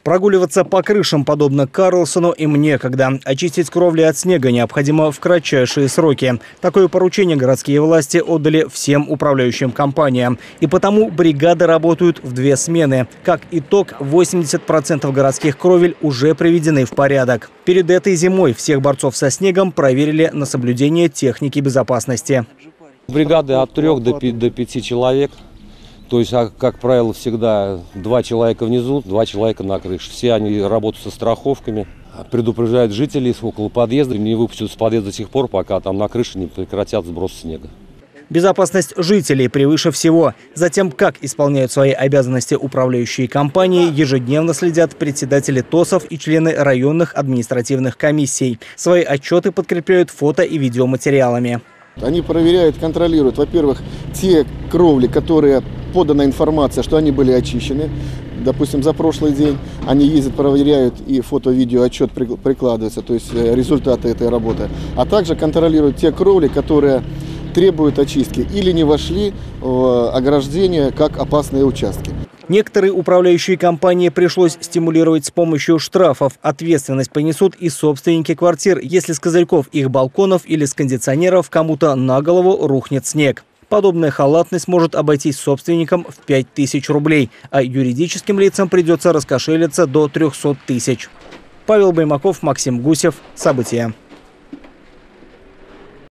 Прогуливаться по крышам подобно Карлсону им некогда. Очистить кровли от снега необходимо в кратчайшие сроки. Такое поручение городские власти отдали всем управляющим компаниям. И потому бригады работают в 2 смены. Как итог, 80% городских кровель уже приведены в порядок. Перед этой зимой всех борцов со снегом проверили на соблюдение техники безопасности. Бригады от 3 до 5 человек. То есть, как правило, всегда 2 человека внизу, 2 человека на крыше. Все они работают со страховками, предупреждают жителей около подъезда, не выпустят с подъезда до сих пор, пока там на крыше не прекратят сброс снега. Безопасность жителей превыше всего. Затем, как исполняют свои обязанности управляющие компании, ежедневно следят председатели ТОСов и члены районных административных комиссий. Свои отчеты подкрепляют фото и видеоматериалами. Они проверяют, контролируют, во-первых, те кровли, которые подана информация, что они были очищены. Допустим, за прошлый день они ездят, проверяют, и фото-видео отчет прикладывается, то есть результаты этой работы. А также контролируют те кровли, которые требуют очистки или не вошли в ограждение как опасные участки. Некоторые управляющие компании пришлось стимулировать с помощью штрафов. Ответственность понесут и собственники квартир, если с козырьков их балконов или с кондиционеров кому-то на голову рухнет снег. Подобная халатность может обойтись собственникам в 5000 рублей, а юридическим лицам придется раскошелиться до 300 000. Павел Баймаков, Максим Гусев. События.